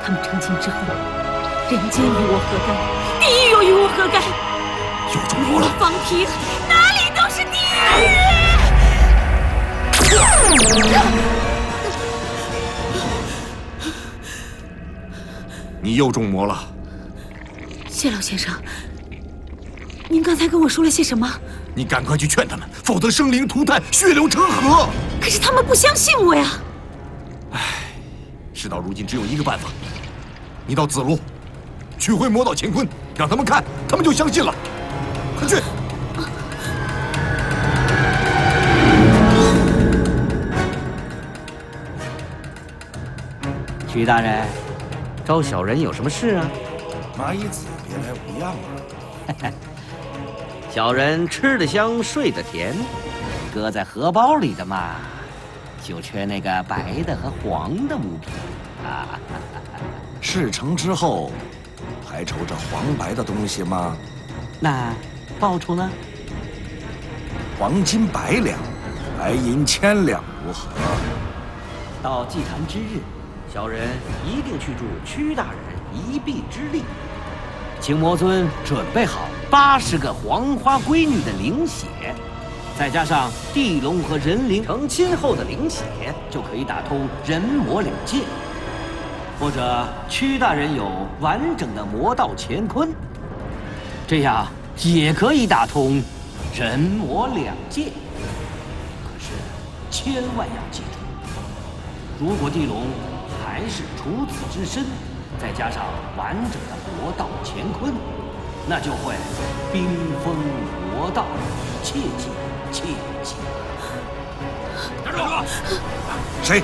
他们成亲之后，人间与我何干？地狱又与我何干？ 有种魔了！ 方平，哪里都是地狱！ 你又中魔了。 谢老先生，您刚才跟我说了些什么？ 你赶快去劝他们，否则生灵涂炭，血流成河。 可是他们不相信我呀！ 唉，事到如今只有一个办法，你到子路，取回魔道乾坤，让他们看，他们就相信了。快去！ 曲大人，招小人有什么事啊？ 蚂蚁子别来无恙啊！ 小人吃得香，睡得甜，搁在荷包里的嘛，就缺那个白的和黄的物品啊。 事成之后，还愁这黄白的东西吗？ 那报酬呢？ 黄金100两，白银1000两，如何？ 到祭坛之日，小人一定去助屈大人一臂之力，请魔尊准备好80个黄花闺女的灵血，再加上地龙和人灵成亲后的灵血，就可以打通人魔两界。或者屈大人有完整的魔道乾坤，这样也可以打通人魔两界。可是千万要记住，如果地龙还是处子之身，再加上完整的魔道乾坤，那就会冰封魔道，切记切记。 站住！ 谁？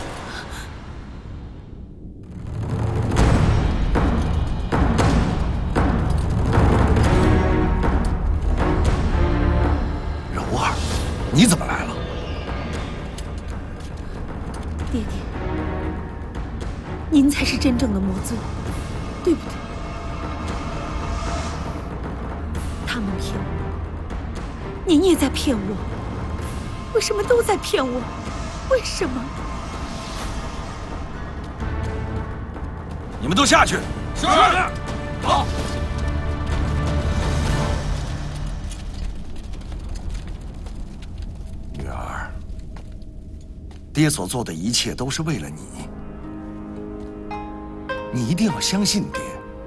柔儿，你怎么来了？ 爹爹，您才是真正的魔尊，对不对？他们骗我，您也在骗我，为什么都在骗我？为什么？ 你们都下去。 是。好。 女儿，爹所做的一切都是为了你，你一定要相信爹。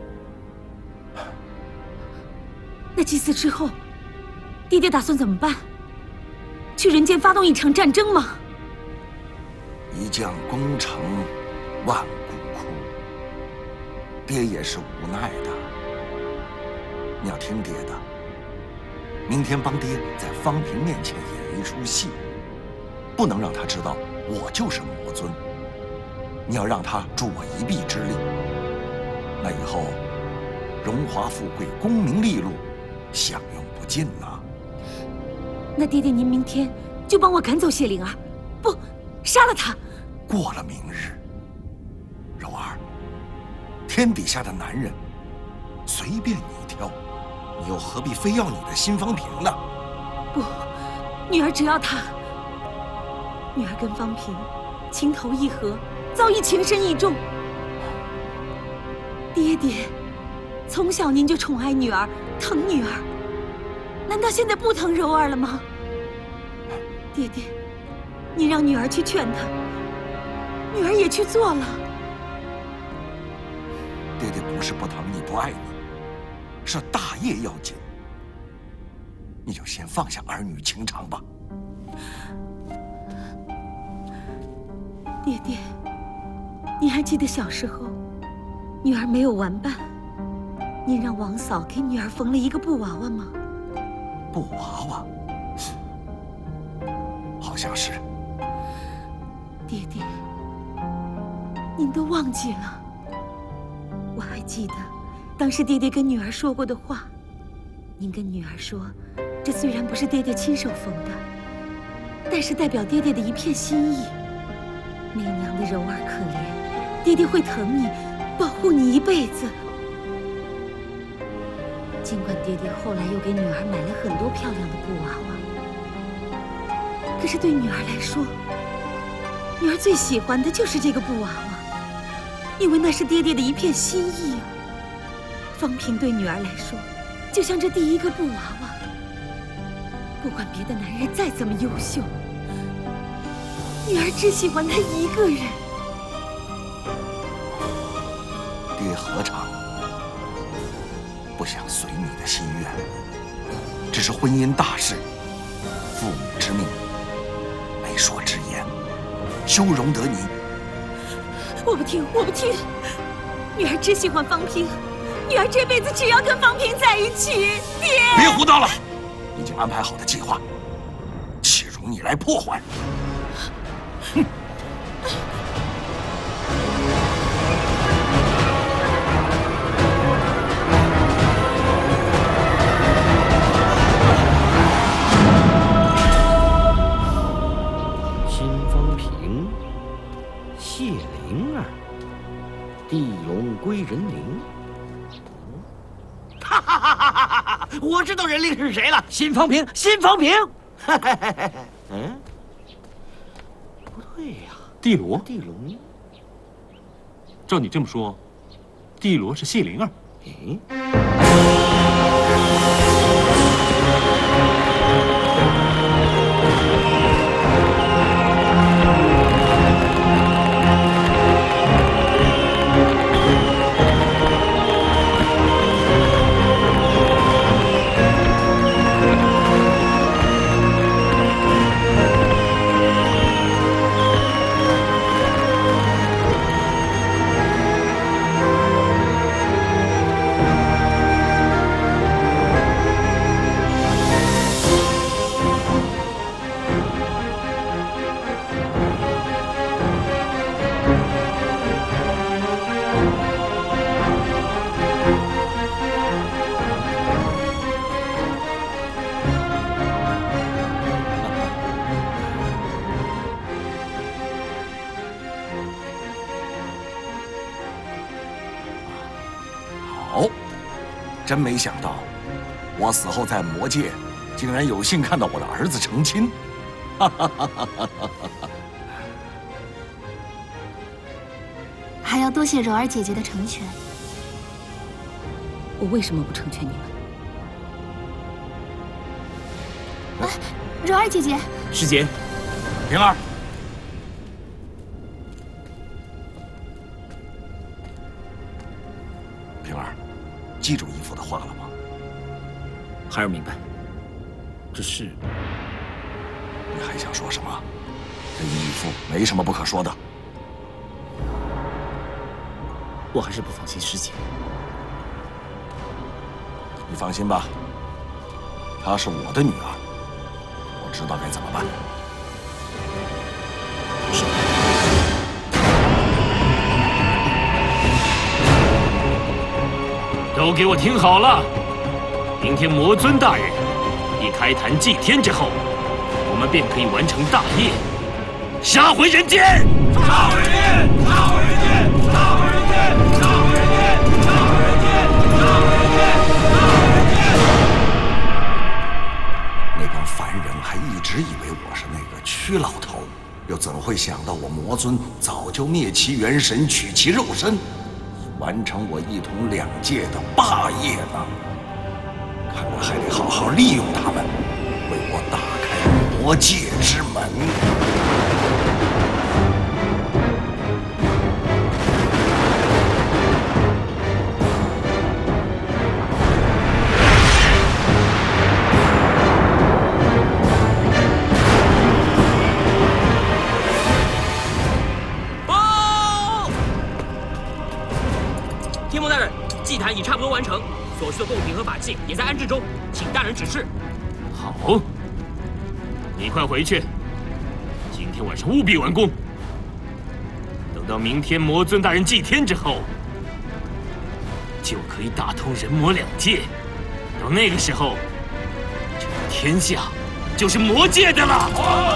那祭祀之后，爹爹打算怎么办？去人间发动一场战争吗？ 一将功成万骨枯，爹也是无奈的。你要听爹的，明天帮爹在方平面前演一出戏，不能让他知道我就是魔尊。你要让他助我一臂之力，那以后荣华富贵、功名利禄，享用不尽呐。 那爹爹您明天就帮我赶走谢灵儿，不，杀了他。 过了明日，柔儿，天底下的男人随便你挑，你又何必非要你的新方平呢？ 不，女儿只要他。女儿跟方平情投意合，早已情深意重。爹爹，从小您就宠爱女儿，疼女儿，难道现在不疼柔儿了吗？爹爹，你让女儿去劝他，女儿也去做了。 爹爹不是不疼你不爱你，是大业要紧，你就先放下儿女情长吧。 爹爹，你还记得小时候，女儿没有玩伴，您让王嫂给女儿缝了一个布娃娃吗？ 布娃娃，好像是。 爹爹，您都忘记了？我还记得，当时爹爹跟女儿说过的话。您跟女儿说，这虽然不是爹爹亲手缝的，但是代表爹爹的一片心意。媚娘的柔儿可怜，爹爹会疼你，保护你一辈子。尽管爹爹后来又给女儿买了很多漂亮的布娃娃，可是对女儿来说，女儿最喜欢的就是这个布娃娃， 因为那是爹爹的一片心意啊。方平对女儿来说，就像这第一个布娃娃。不管别的男人再怎么优秀，女儿只喜欢他一个人。 爹何尝不想随你的心愿？只是婚姻大事，父母之命，媒妁之言，休容得你。 我不听，我不听！女儿只喜欢方平，女儿这辈子只要跟方平在一起。爹， 别胡闹了！已经安排好的计划，岂容你来破坏？哼！ 辛方平、谢灵儿、地龙归人灵。哈哈哈哈哈哈！我知道人灵是谁了，辛方平，辛方平。嗯，不对呀， 地罗。 地龙。 照你这么说，地罗是谢灵儿。 诶。 好，真没想到，我死后在魔界，竟然有幸看到我的儿子成亲。 还要多谢柔儿姐姐的成全。 我为什么不成全你们？ 柔儿姐姐， 师姐， 平儿，平儿，记住义父的话了吗？ 孩儿明白。只是， 你还想说什么？这义父没什么不可说的。 我还是不放心师姐。 你放心吧，她是我的女儿，我知道该怎么办。 是。都给我听好了！明天魔尊大人一开坛祭天之后，我们便可以完成大业，杀回人间！杀回人间！杀回人间！杀回人间！杀回人间！杀回人间！杀回人间！杀回人间！ 那帮凡人还一直以为我是那个屈老头，又怎会想到我魔尊早就灭其元神，取其肉身，完成我一统两界的霸业呢？看来还得好好利用他们，为我打开魔界之门。 天魔大人，祭坛已差不多完成，所需的贡品和法器也在安置中，请大人指示。 好，你快回去，今天晚上务必完工。等到明天魔尊大人祭天之后，就可以打通人魔两界。到那个时候，这个天下就是魔界的了。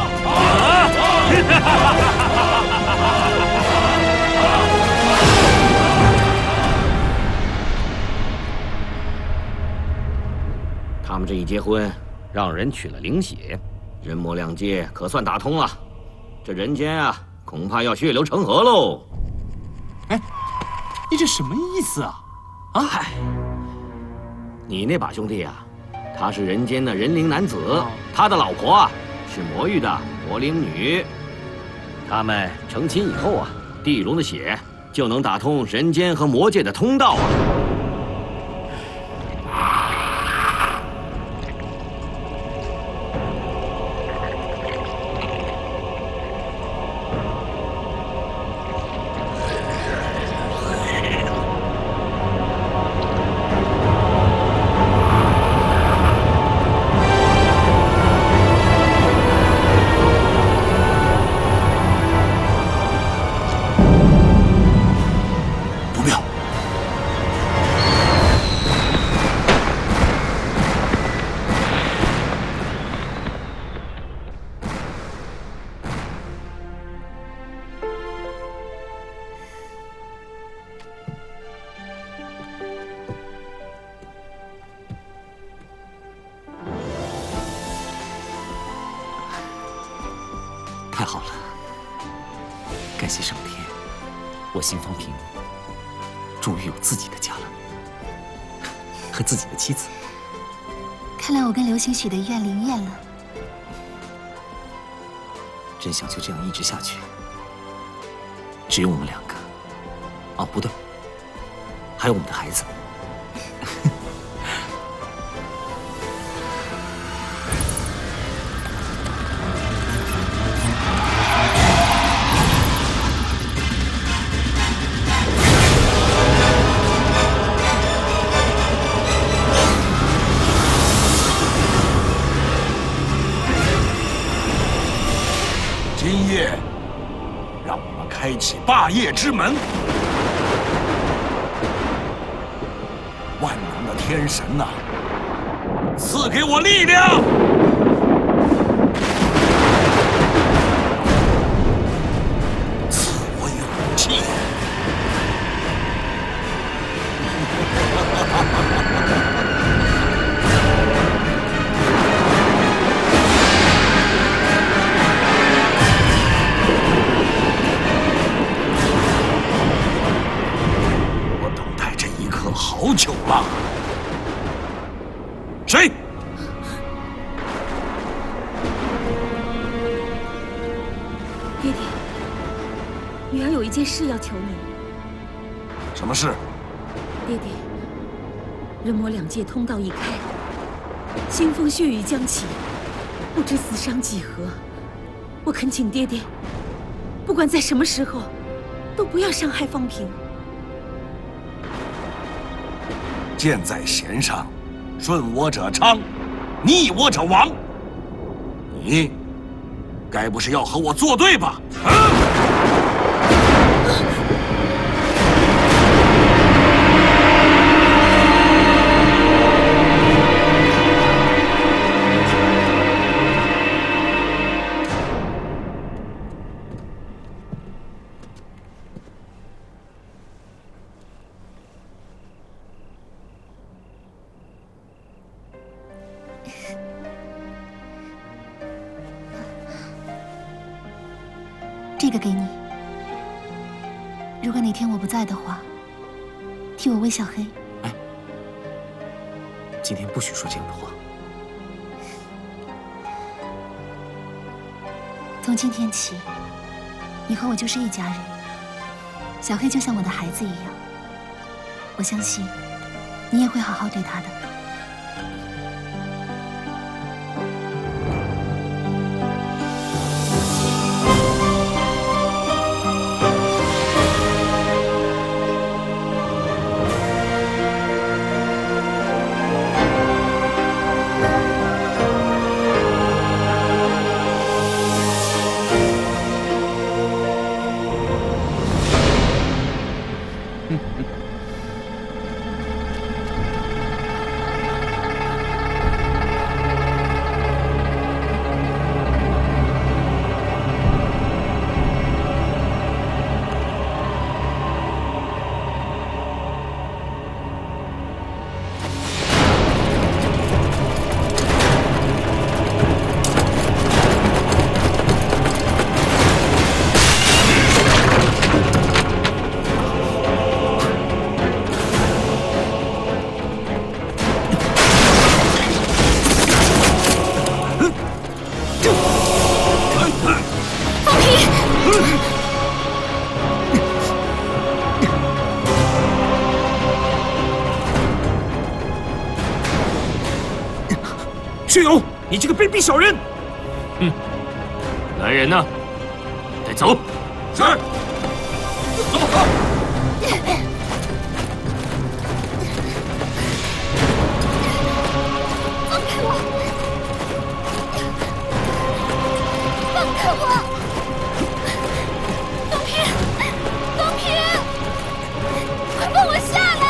他们这一结婚，让人取了灵血，人魔两界可算打通了。这人间啊，恐怕要血流成河喽。 哎， 你这什么意思啊？啊？ 嗨，你那把兄弟啊，他是人间的人灵男子，他的老婆啊是魔域的魔灵女。他们成亲以后啊，地龙的血就能打通人间和魔界的通道啊。 太好了，感谢上天，我辛方平终于有自己的家了，和自己的妻子。 看来我跟流星许的愿灵验了。 真想就这样一直下去，只有我们两个。哦，不对，还有我们的孩子。 今夜，让我们开启霸业之门。万能的天神呐，赐给我力量！赐我勇气！好久了，谁？ 爹爹，女儿有一件事要求你。 什么事？ 爹爹，人魔两界通道一开，腥风血雨将起，不知死伤几何。我恳请爹爹，不管在什么时候，都不要伤害方平。 箭在弦上，顺我者昌，逆我者亡。你，该不是要和我作对吧？ 这个给你。如果哪天我不在的话，替我喂小黑。 哎，今天不许说这样的话。 从今天起，你和我就是一家人。小黑就像我的孩子一样，我相信你也会好好对他的。 你这个卑鄙小人！哼，来人呐，带走。 是。走。 放开我！放开我！东平，东平，快放我下来！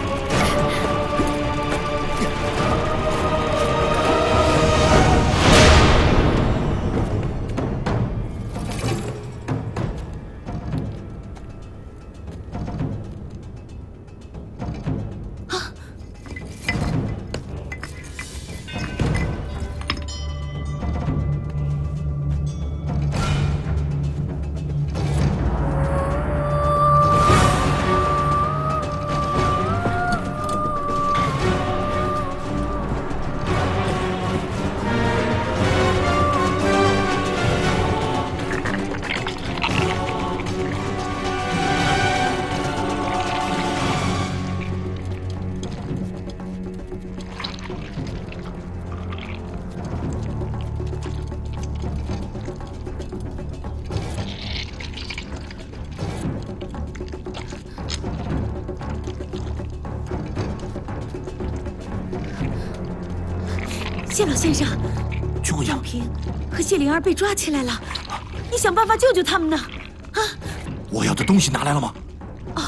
谢老先生， 曲姑娘， 东平和谢灵儿被抓起来了，你想办法救救他们呢？啊！ 我要的东西拿来了吗？ 哦。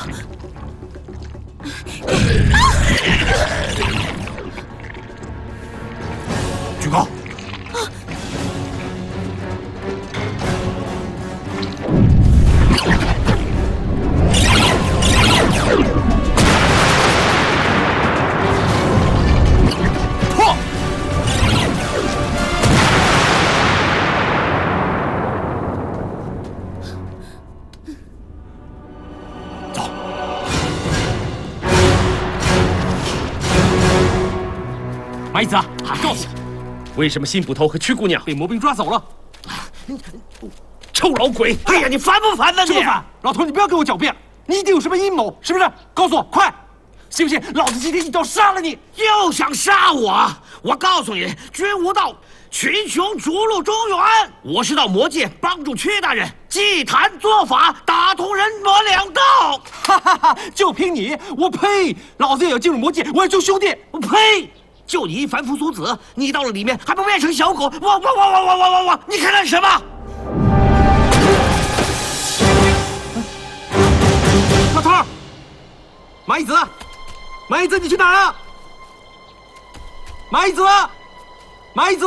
举高。 马一子，告诉我，为什么辛捕头和曲姑娘被魔兵抓走了？臭老鬼！ 哎呀，你烦不烦呢？ 这么烦！老头，你不要跟我狡辩，你一定有什么阴谋，是不是？告诉我，快！信不信老子今天一刀杀了你？ 又想杀我？我告诉你，君无道，群雄逐鹿中原。我是到魔界帮助屈大人祭坛做法，打通人魔两道。 哈哈哈！就凭你，我呸！老子也要进入魔界，我要救兄弟。 我呸！ 就你一凡夫俗子，你到了里面还不变成小狗？我！你看看什么？ 老头，马一子，马一子，你去哪儿了？马一子，马一子。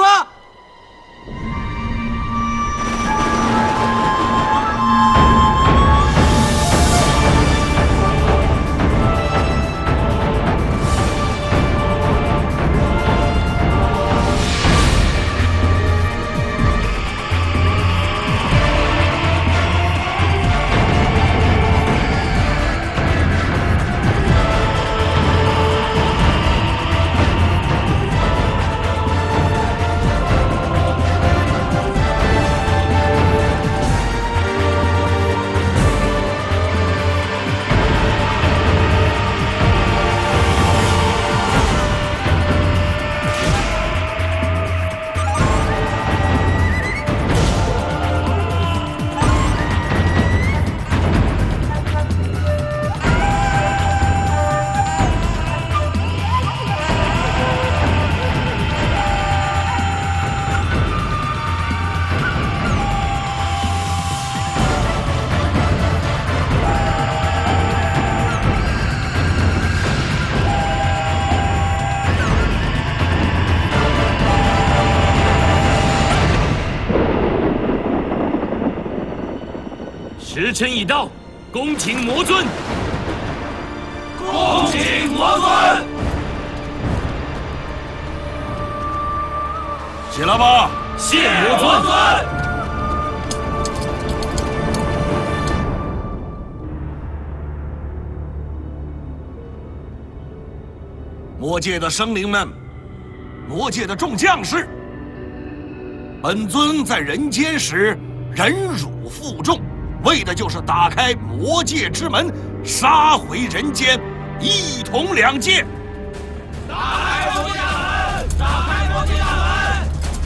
时辰已到，恭请魔尊。 恭请魔尊。起来吧， 谢魔尊。 魔界的生灵们，魔界的众将士，本尊在人间时忍辱负重。 为的就是打开魔界之门，杀回人间，一统两界。 打开魔界大门！打开魔界大门！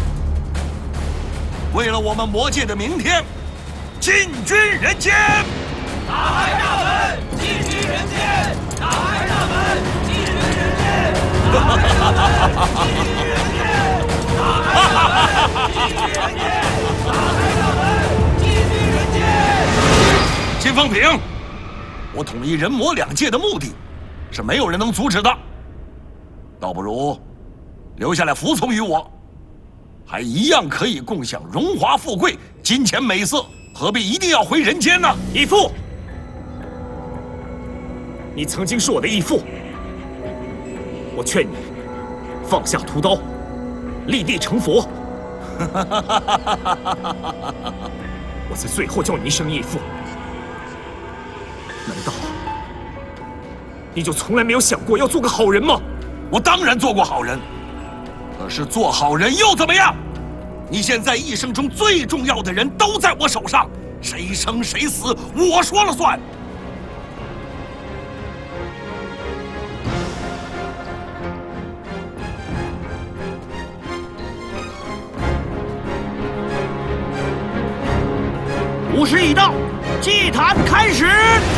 为了我们魔界的明天，进军人间！ 大海大门，进军人间！大海大门，进军人间！大海大门，进军人间！大海大门，进军人间！大海大门，进军人间！ 金风平，我统一人魔两界的目的，是没有人能阻止的。倒不如留下来服从于我，还一样可以共享荣华富贵、金钱美色，何必一定要回人间呢？ 义父，你曾经是我的义父，我劝你放下屠刀，立地成佛。我在最后叫你一声义父，难道你就从来没有想过要做个好人吗？ 我当然做过好人，可是做好人又怎么样？你现在一生中最重要的人都在我手上，谁生谁死我说了算。 午时已到，祭坛开始。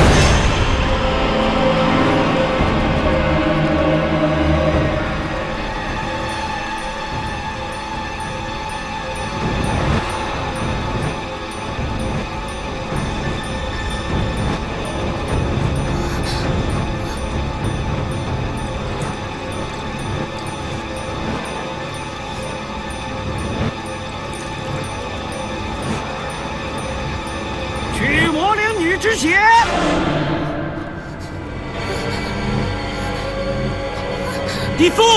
之前，义父，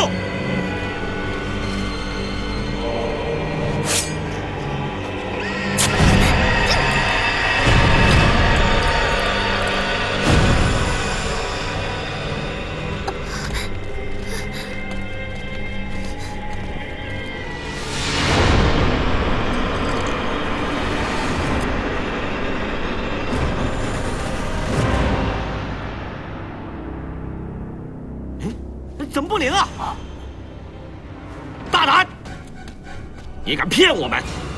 怎么不灵啊？大胆！你敢骗我们？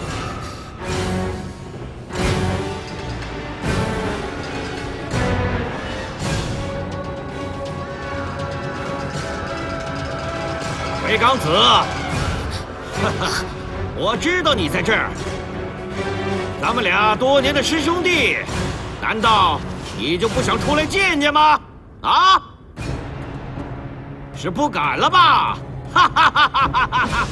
回岗子，我知道你在这儿。咱们俩多年的师兄弟，难道你就不想出来见见吗？啊？是不敢了吧？哈哈哈哈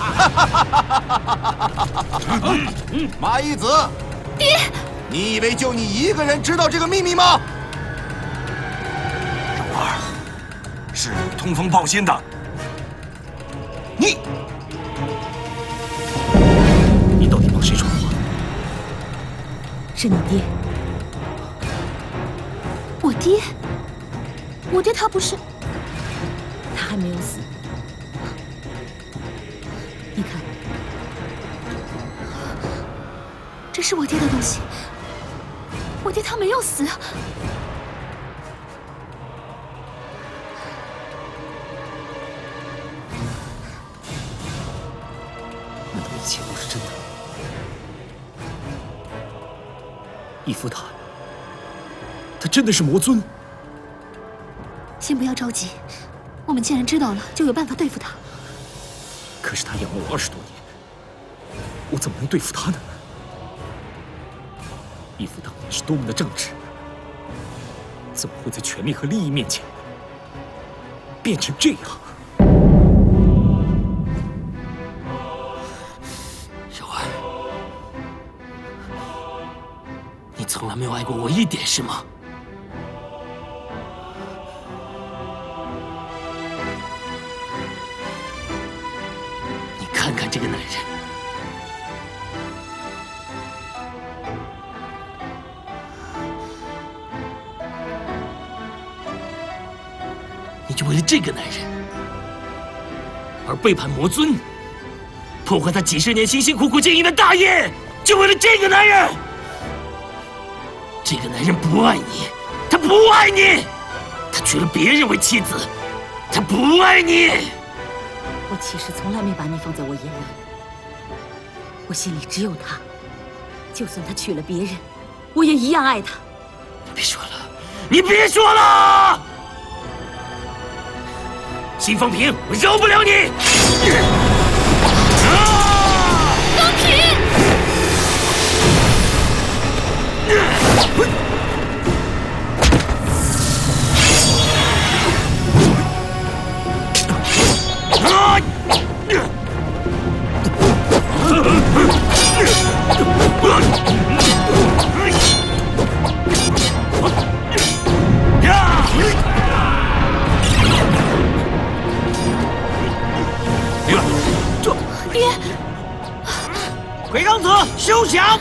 哈！ 马义子， 爹， 你以为就你一个人知道这个秘密吗？ 柔儿，是你通风报信的。 你到底帮谁说话？ 是你爹。 我爹？我爹他不是？ 他还没有死。你看， 这是我爹的东西。我爹他没有死。 难道一切都是真的？义父他真的是魔尊？ 先不要着急，我们既然知道了，就有办法对付他。 可是他养了我20多年，我怎么能对付他呢？义父当年是多么的正直，怎么会在权力和利益面前变成这样？ 柔儿，你从来没有爱过我一点是吗？你看看这个男人，你就为了这个男人而背叛魔尊，破坏他几十年辛辛苦苦经营的大业，就为了这个男人。这个男人不爱你，他不爱你，他娶了别人为妻子，他不爱你。 我其实从来没把你放在我眼里，我心里只有他。 就算他娶了别人，我也一样爱他。 别说了，你别说了！辛方平，我饶不了你！ 方平！ 爹，鬼刚子休想！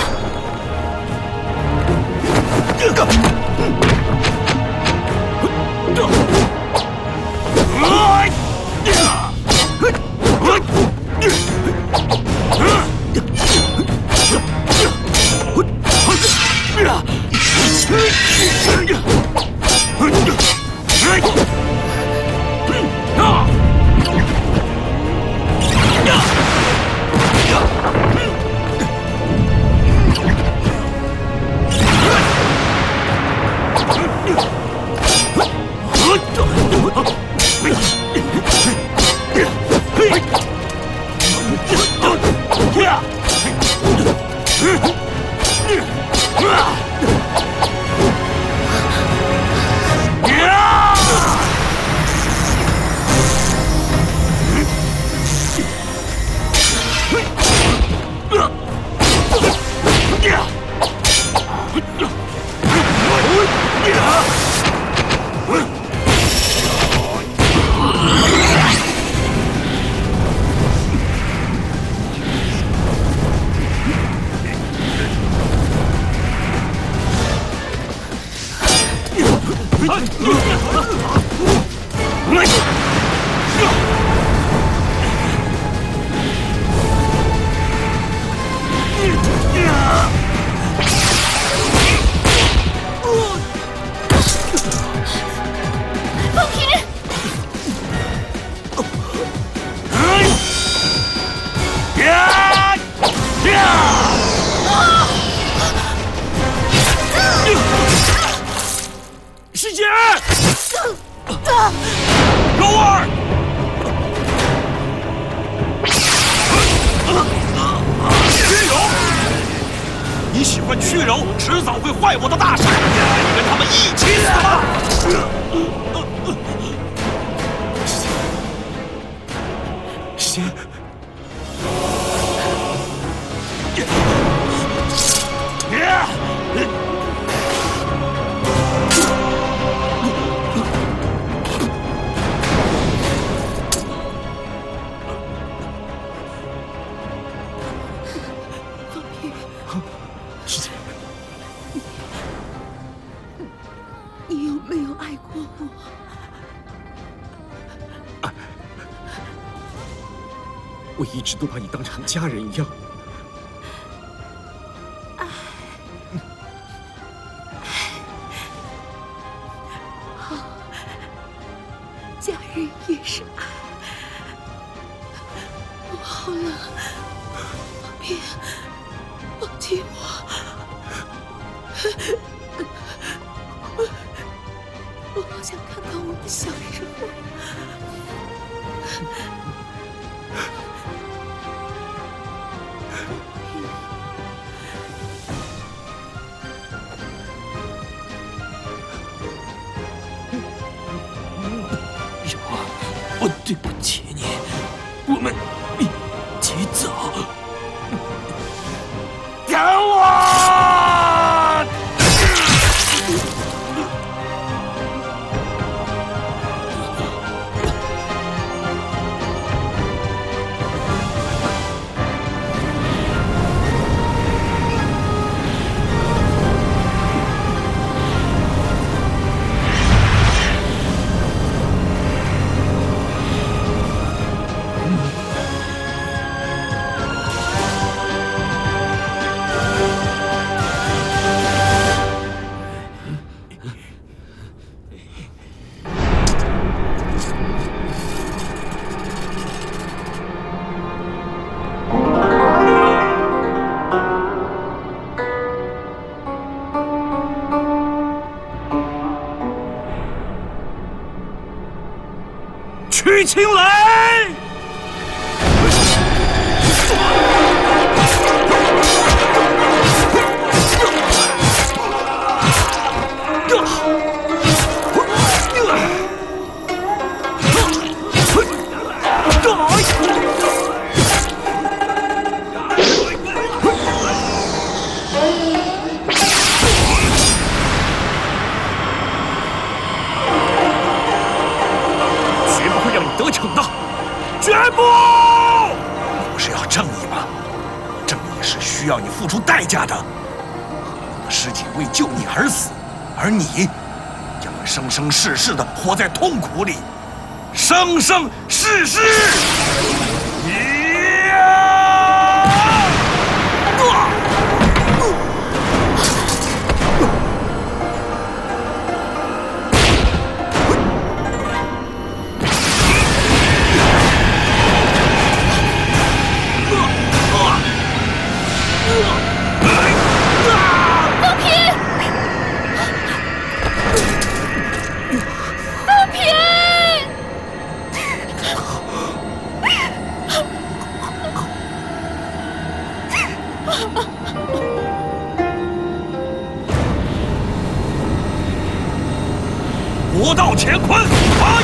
师姐，柔儿，屈柔，你喜欢屈柔，迟早会坏我的大事。你跟他们一起死吧！ 师姐，师姐， 你有没有爱过我？ 爱，我一直都把你当成家人一样。 好，家人也是爱。好了，别忘记我。我好想看到我们小时候。 柔儿，我对不起你，我们一起走。等我！ 雨晴雷。 得逞的， 绝不！你不是要正义吗？正义是需要你付出代价的。我的师姐为救你而死，而你将会生生世世的活在痛苦里，生生世世。魔道乾坤，来！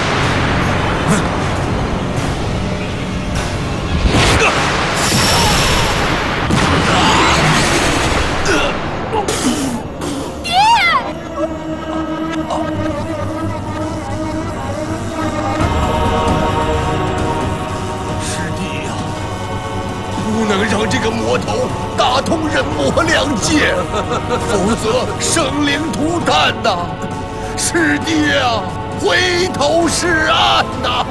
师弟呀，不能让这个魔头打通人魔两界，否则生灵涂炭呐！师弟啊，回头是岸呐！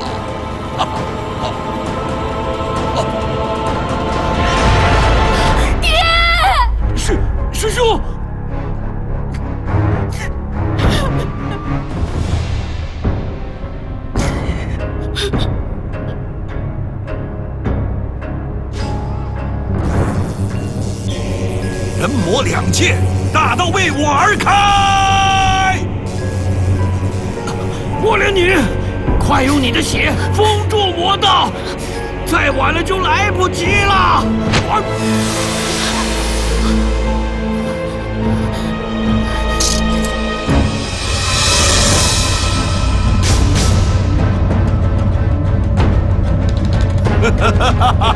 爹，师兄。 人魔两界，大道为我而开！ 莫连女，快用你的血封住魔道，再晚了就来不及了。 哈哈哈哈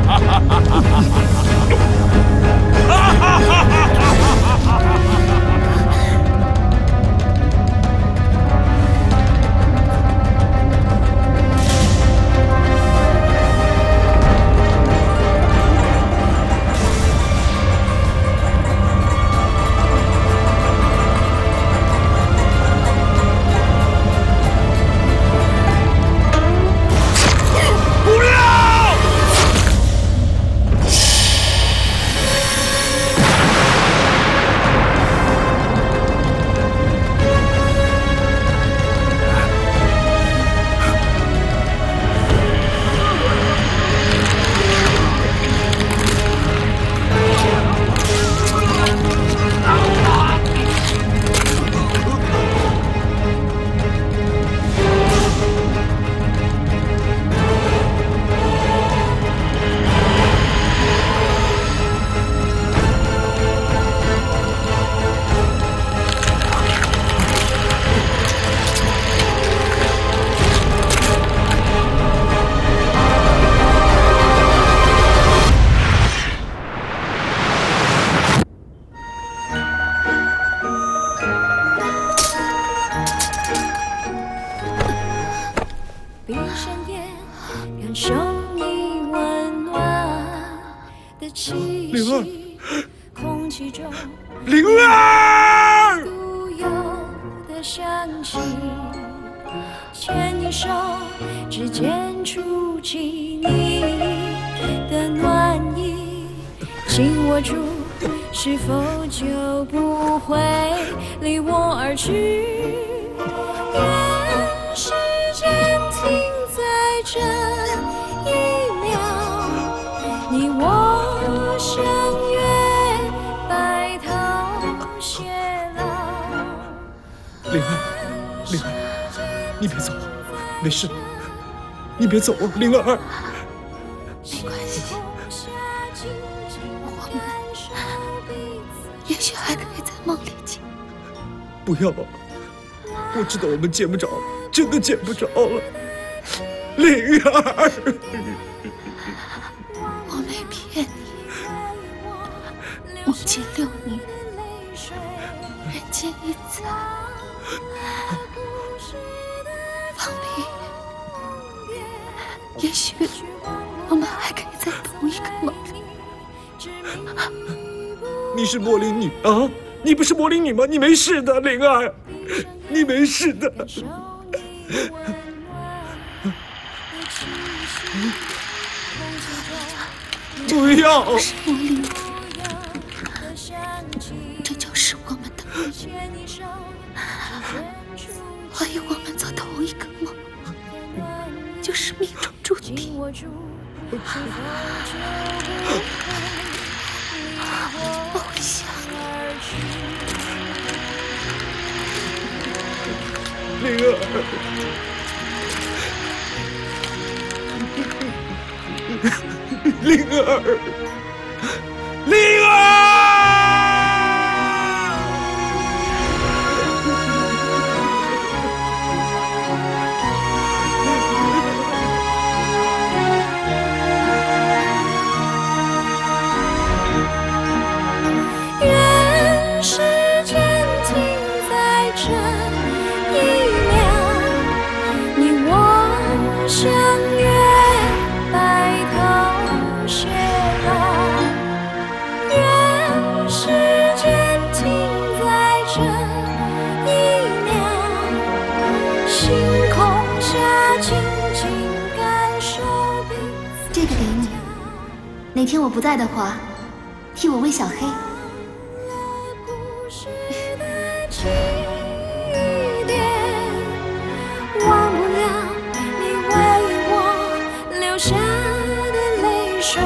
哈哈！ 灵儿， 独有的香气，牵你手，指尖触及你的暖意，紧握住，是否就不会离我而去？愿时间停在这一秒，你我相约。 灵儿，灵儿，你别走，没事， 你别走啊，灵儿。 没关系，我们也许还可以在梦里见。 不要，我知道我们见不着，真的见不着了，灵儿。 我没骗你，梦见6年，人间一载，方丽，也许我们还可以在同一个梦里。 你是魔灵女啊？你不是魔灵女吗？你没事的，灵儿，你没事的。不要！ 我是魔灵，这就是我们的命运。万一我们做同一个梦，就是命中注定。我会想灵儿，灵儿，灵儿。 哪天我不在的话，替我喂小黑。 忘不了你为我流下的泪水，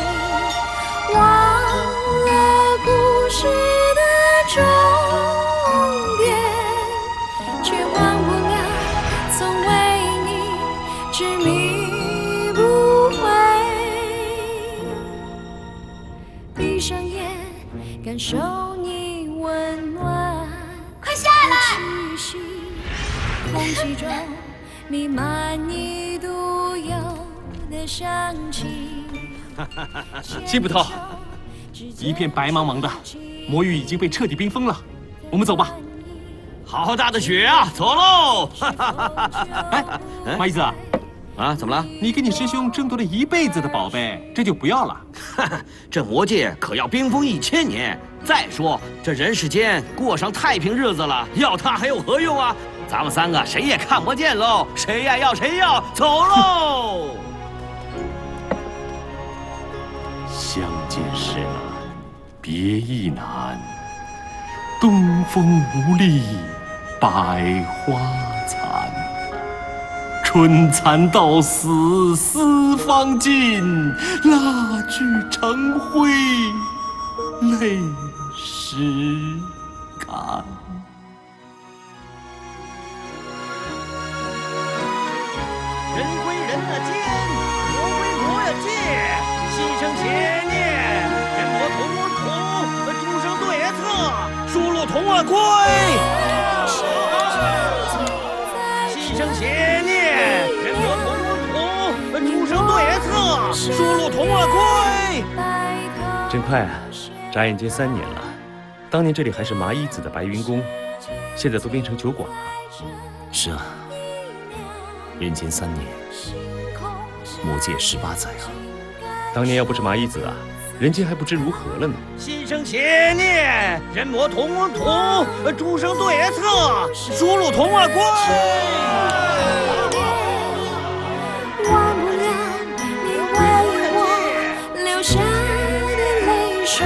忘了故事的终点，却忘不了曾为你执迷不悔。闭上眼，感受你温暖， 快下来！ 空气中弥漫你独有的香气。 心捕头，一片白茫茫的，魔域已经被彻底冰封了。我们走吧。 好大的雪啊！走喽！ 哎，麻衣子， 啊，怎么了？ 你跟你师兄争夺了一辈子的宝贝，这就不要了？ 这魔界可要冰封1000年。再说这人世间过上太平日子了，要它还有何用啊？咱们3个谁也看不见喽，谁呀要谁要，走喽！ 相见时难，别亦难。东风无力，百花残。春蚕到死丝方尽，蜡炬成灰泪始干。 人归人间，魔归魔界，心生邪念，人魔同诸生对策，殊路同归。心生邪念，人魔同诸生对策，殊路同归。 真快啊！眨眼间3年了。当年这里还是麻衣子的白云宫，现在都变成酒馆了。 是啊，人间3年，魔界18载啊！ 当年要不是麻衣子啊，人间还不知如何了呢。 心生邪念，人魔同诸生对策，殊路同归。 忘不了你为我流下的泪水，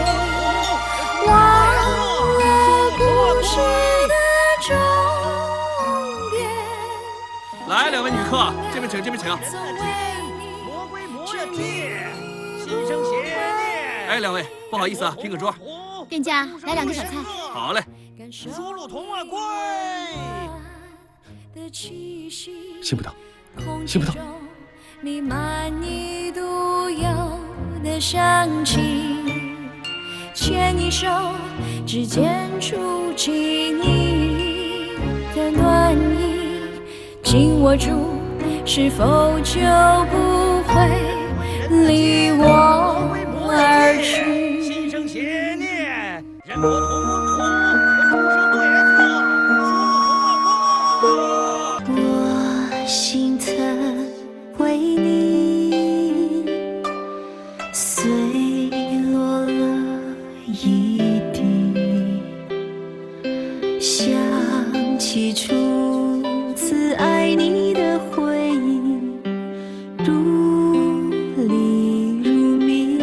忘了故事的终点。 来，2位女客，这边请，这边请。 魔归魔界，心生邪念。 哎，2位，不好意思啊，拼个桌。 店家，来2个小菜。 好嘞。 殊路同归。 心捕头， 吸不到。 弥漫你独有的香气，牵你手，指尖触及你的暖意，紧握住，是否就不会离我而去？ 心生邪念，人魔同文图，众生对策，殊途我心疼为你碎落了一地，想起初次爱你的回忆，如理如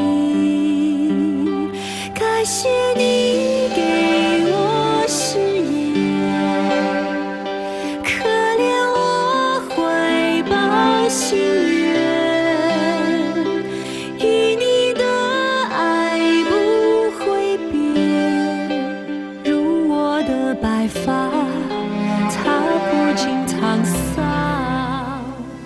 谜。感谢你给我誓言，可怜我怀抱心愿，与你的爱不会变，如我的白发它不尽沧桑。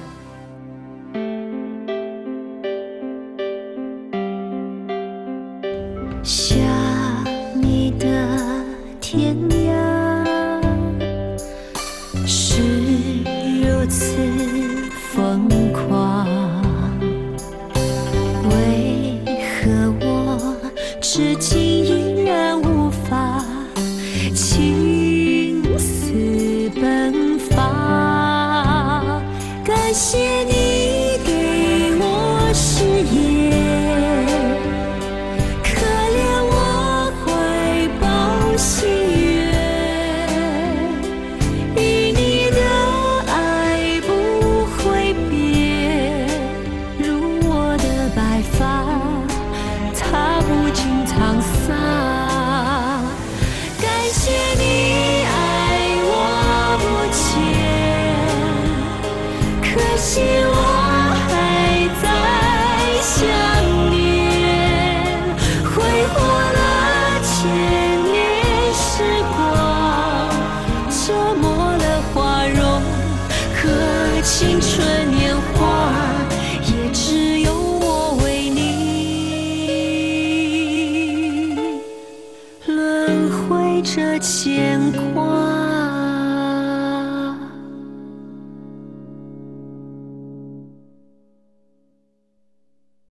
想你的天涯是如此疯狂，为何我至今依然无法青丝奔放？感谢你给我誓言，可怜我怀抱心愿，与你的爱不会变，如我的白发它不尽沧桑。感谢你爱我不减，可惜我还在想念，挥霍了千年时光，折磨了花容和青春年华，也只有我为你轮回着牵挂。